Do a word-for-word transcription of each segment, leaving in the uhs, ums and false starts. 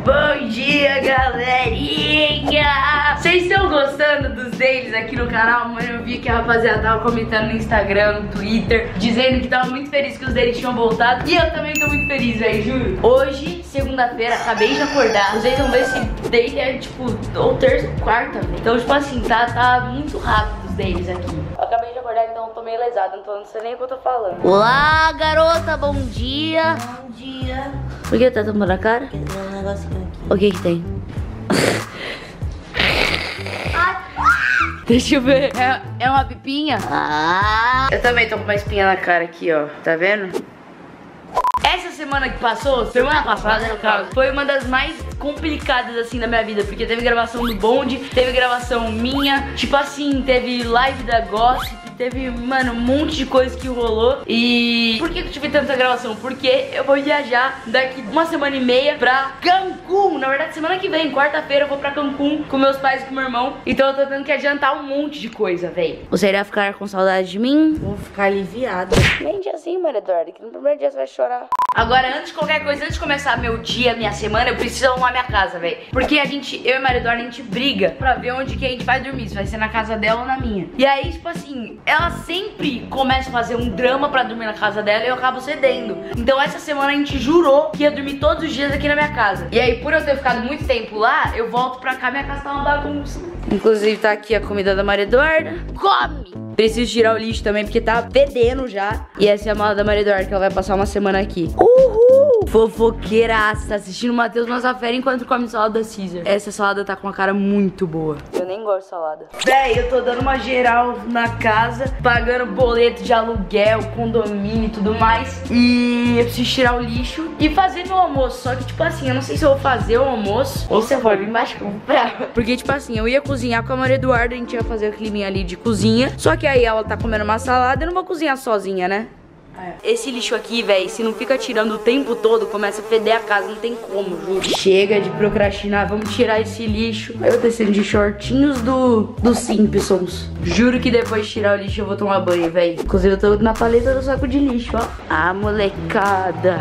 Bom dia, galerinha! Vocês estão gostando dos deles aqui no canal? Mano, eu vi que a rapaziada tava comentando no Instagram, no Twitter, dizendo que tava muito feliz que os deles tinham voltado. E eu também tô muito feliz, velho, juro. Hoje, segunda-feira, acabei de acordar. Vocês vão ver se dele é, tipo, ou terça ou quarta, velho. Então, tipo assim, tá, tá muito rápido os deles aqui. Eu acabei de acordar, então eu tô meio lesada, então não sei nem o que eu tô falando. Olá, garota, bom dia! Bom dia. Por que tá tomando a cara? Tem um negocinho aqui. O que que tem? Deixa eu ver. É, é uma pipinha? Ah. Eu também tô com uma espinha na cara aqui, ó. Tá vendo? Essa semana que passou, semana passada no caso, foi uma das mais complicadas assim da minha vida, porque teve gravação do bonde, teve gravação minha, tipo assim, teve live da Gossip, teve, mano, um monte de coisa que rolou. E por que eu tive tanta gravação? Porque eu vou viajar daqui uma semana e meia pra Cancún. Na verdade, semana que vem, quarta-feira, eu vou pra Cancún com meus pais e com meu irmão. Então eu tô tendo que adiantar um monte de coisa, véi. Você irá ficar com saudade de mim? Vou ficar aliviada. Mente assim, Maria Eduarda, que no primeiro dia você vai chorar. Agora, antes de qualquer coisa, antes de começar meu dia, minha semana, eu preciso arrumar minha casa, velho. Porque a gente, eu e Maria Eduarda, a gente briga pra ver onde que a gente vai dormir. Se vai ser na casa dela ou na minha. E aí, tipo assim, ela sempre começa a fazer um drama pra dormir na casa dela e eu acabo cedendo. Então essa semana a gente jurou que ia dormir todos os dias aqui na minha casa. E aí, por eu ter ficado muito tempo lá, eu volto pra cá, minha casa tá uma bagunça. Inclusive tá aqui a comida da Maria Eduarda. Come! Preciso tirar o lixo também, porque tá fedendo já. E essa é a mala da Maria Eduarda, que ela vai passar uma semana aqui. Uhul! Fofoqueiraça, tá assistindo o Matheus Massafera enquanto come salada Caesar. Essa salada tá com uma cara muito boa. Eu nem gosto de salada. Véi, eu tô dando uma geral na casa, pagando boleto de aluguel, condomínio e tudo mais. E eu preciso tirar o lixo e fazer meu almoço. Só que, tipo assim, eu não sei se eu vou fazer o almoço ou se eu vou vir embaixo comprar. Porque, tipo assim, eu ia cozinhar com a Maria Eduarda, a gente ia fazer o climinha ali de cozinha. Só que aí ela tá comendo uma salada, eu não vou cozinhar sozinha, né? É. Esse lixo aqui, velho, se não fica tirando o tempo todo, começa a feder a casa, não tem como, juro. Chega de procrastinar, vamos tirar esse lixo. Eu descendo de shortinhos do, do Simpsons. Juro que depois de tirar o lixo eu vou tomar banho, velho. Inclusive eu tô na paleta do saco de lixo, ó. Ah, molecada.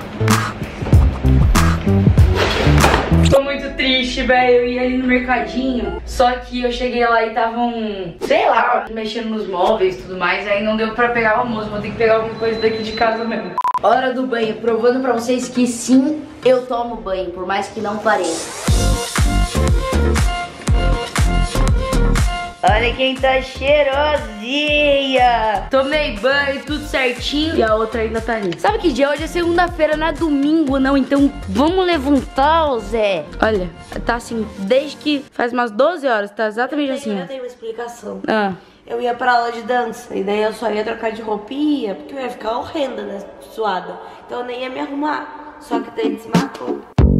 Tô muito triste, velho. Eu ia ali no mercadinho, só que eu cheguei lá e estavam, sei lá, mexendo nos móveis e tudo mais. Aí não deu pra pegar o almoço, vou ter que pegar alguma coisa daqui de casa mesmo. Hora do banho, provando pra vocês que sim, eu tomo banho, por mais que não pareça. Olha quem tá cheirosinha. Tomei banho, tudo certinho. E a outra ainda tá ali. Sabe que dia? Hoje é segunda-feira, não é domingo não. Então vamos levantar, Zé. Olha, tá assim, desde que faz umas doze horas. Tá exatamente assim. Eu já tenho uma explicação. Ah. Eu ia pra aula de dança e daí eu só ia trocar de roupinha, porque eu ia ficar horrenda, né, suada. Então eu nem ia me arrumar. Só que daí desmarcou.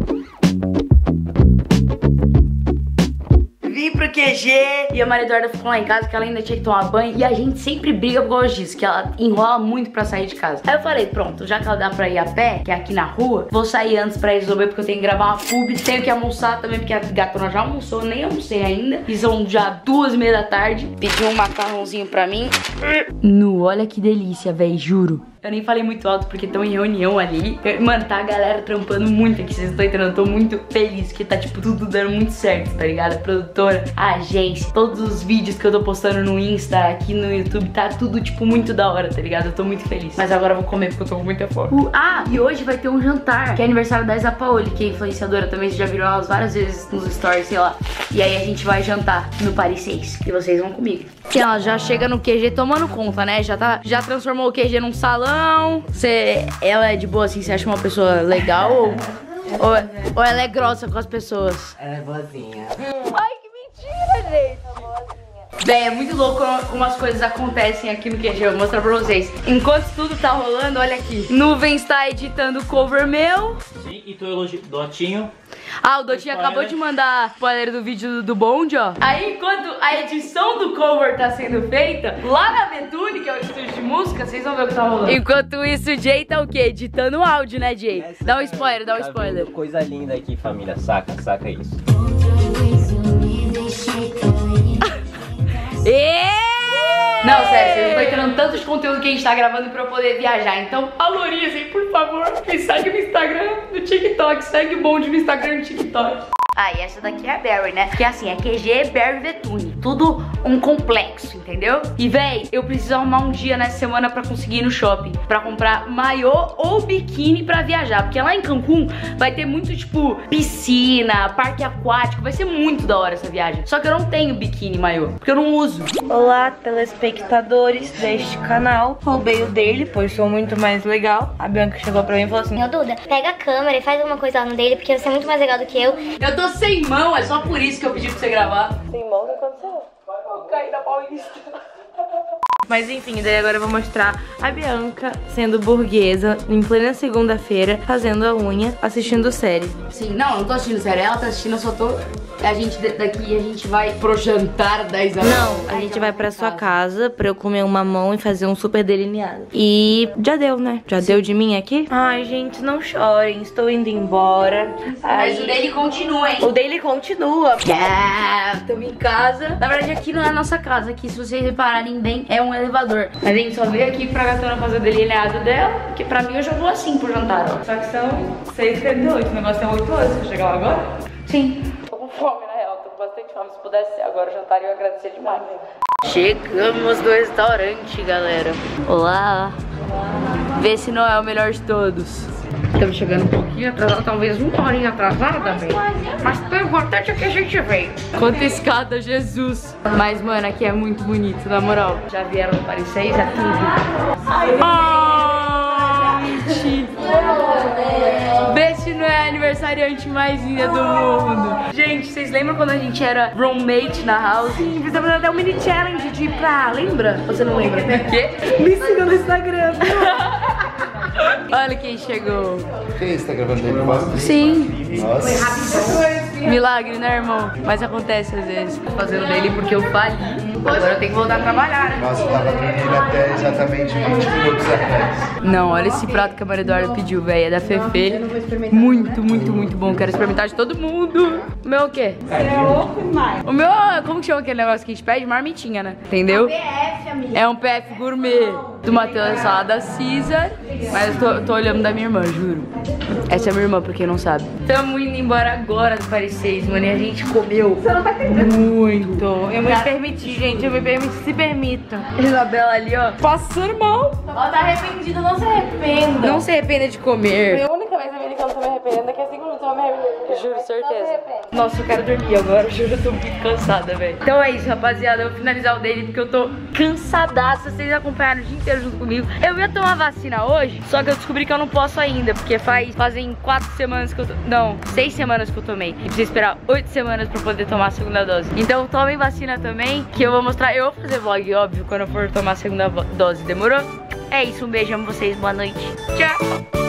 Vim pro Q G e a Maria Eduarda ficou lá em casa, que ela ainda tinha que tomar banho. E a gente sempre briga por causa disso, que ela enrola muito pra sair de casa. Aí eu falei, pronto, já que ela dá pra ir a pé, que é aqui na rua, vou sair antes pra resolver, porque eu tenho que gravar uma pub. Tenho que almoçar também, porque a gatona já almoçou, nem almocei ainda. E são já duas e meia da tarde. Pedi um macarrãozinho pra mim. Nu, olha que delícia, véi, juro. Eu nem falei muito alto porque estão em reunião ali. Mano, tá a galera trampando muito aqui, vocês estão entendendo? Eu tô muito feliz que tá, tipo, tudo dando muito certo, tá ligado? A produtora, a agência, todos os vídeos que eu tô postando no Insta, aqui no YouTube, tá tudo, tipo, muito da hora, tá ligado? Eu tô muito feliz. Mas agora eu vou comer porque eu tô com muita fome. Uh, ah, e hoje vai ter um jantar, que é aniversário da Isa Paoli, que é influenciadora também, vocês já viram elas várias vezes nos stories, sei lá. E aí a gente vai jantar no Paris seis, e vocês vão comigo. E ela já chega no Q G tomando conta, né? Já, tá, já transformou o Q G num salão. Você, ela é de boa assim? Você acha uma pessoa legal? Ou, ou, ou ela é grossa com as pessoas? Ela é boazinha. Ai, que mentira, gente. Bem, é muito louco como as coisas acontecem aqui no Q G. Eu vou mostrar pra vocês. Enquanto tudo tá rolando, olha aqui. Nuvens tá editando o cover meu. Sim, e tu elogiou Dotinho. Ah, o Dotinho acabou de mandar spoiler do vídeo do bonde, ó. Aí, enquanto a edição do cover tá sendo feita, lá na Vetune, que é o estúdio de música, vocês vão ver o que tá rolando. Enquanto isso, o Jay tá o quê? Editando o áudio, né, Jay? Essa dá um spoiler, dá um tá spoiler. Coisa linda aqui, família. Saca, saca isso. Êêêê! Não, sério, vocês não estão entendendo tanto de conteúdo que a gente tá gravando pra eu poder viajar. Então, valorizem, por favor. Me segue no Instagram, no TikTok. Segue o bonde no Instagram e no TikTok. Ah, e essa daqui é a Berry, né? Que assim, é Q G, Berry, Vetune. Tudo um complexo, entendeu? E véi, eu preciso arrumar um dia nessa semana pra conseguir ir no shopping pra comprar maiô ou biquíni pra viajar. Porque lá em Cancún vai ter muito, tipo, piscina, parque aquático. Vai ser muito da hora essa viagem. Só que eu não tenho biquíni maiô, porque eu não uso. Olá, telespectadores deste canal. Roubei o dele, pois sou muito mais legal. A Bianca chegou pra mim e falou assim: Ô Duda, pega a câmera e faz alguma coisa lá no dele, porque você é muito mais legal do que eu. Eu tô sem mão, é só por isso que eu pedi pra você gravar. sem mão, o que aconteceu? Eu caí na Paulista. Mas enfim, daí agora eu vou mostrar a Bianca sendo burguesa em plena segunda-feira, fazendo a unha, assistindo série. Sim, não, eu não tô assistindo série, ela tá assistindo, eu só tô... A gente daqui, a gente vai pro jantar dez horas. Não, a gente vai pra sua casa pra eu comer um mamão e fazer um super delineado. E já deu, né? Já Sim. deu de mim aqui? Ai, gente, não chorem, estou indo embora. Mas Aí... o dele continua, hein? O dele continua. Yeah, estamos em casa. Na verdade, aqui não é a nossa casa. Aqui, se vocês repararem bem, é um elevador. Mas a gente só veio aqui pra Gatona fazer o delineado dela, porque pra mim eu já vou assim pro jantar, ó. Só que são seis e trinta e oito. O negócio é oito horas. Você chegar lá agora? Sim. Tô com fome, na real. Tô com bastante fome. Se pudesse ser agora o jantar, eu ia agradecer demais. Chegamos no restaurante, galera. Olá. Olá. Vê se não é o melhor de todos. Estamos chegando um pouquinho atrasado, talvez uma horinha atrasada, velho. Mas o importante é que a gente veio. Quanta escada, Jesus. Mas, mano, aqui é muito bonito, na moral. Já vieram no Paris seis, é tudo. Ah, mentira. Vê se não é a aniversariante mais linda do mundo. Gente, vocês lembram quando a gente era roommate na house? Sim, fizemos até um mini challenge de ir pra... Lembra? Você não lembra? O quê? Me siga no Instagram. Olha quem chegou. Quem está gravando aí? Sim. Nossa. Milagre, né, irmão? Mas acontece às vezes. Tô fazendo dele porque eu fali. Agora eu tenho que voltar a trabalhar, né? Nossa, eu tava dormindo até exatamente vinte minutos atrás. Não, olha esse prato que a Maria Eduarda pediu, velho. É da Fefe. Muito, muito, muito bom. Quero experimentar de todo mundo. O meu é o quê? O meu, como que chama aquele negócio que a gente pede? Marmitinha, né? Entendeu? É um P F gourmet. Do Matheus é salada Caesar. Mas eu tô, tô olhando da minha irmã, juro. Essa é minha irmã, pra quem não sabe. Tamo indo embora agora do Paris seis, mano. E a gente comeu muito. Eu me permiti, gente. Eu me permiti, se permita. Isabela ali, ó, passando mal. Ela tá arrependida, não se arrependa. Não se arrependa de comer. Foi a única vez na vida que eu não tô me arrependendo. Daqui a cinco minutos eu vou me arrepender. Juro, certeza. Nossa, eu quero dormir agora. Juro, eu tô muito cansada, velho. Então é isso, rapaziada. Eu vou finalizar o dele porque eu tô cansadaça. Vocês acompanharam o dia inteiro junto comigo. Eu ia tomar vacina hoje, só que eu descobri que eu não posso ainda, porque faz, fazem quatro semanas que eu... To... Não, seis semanas que eu tomei. E preciso esperar oito semanas pra poder tomar a segunda dose. Então tomem vacina também, que eu vou mostrar. Eu vou fazer vlog, óbvio, quando eu for tomar a segunda dose. Demorou? É isso, um beijo, amo vocês. Boa noite. Tchau.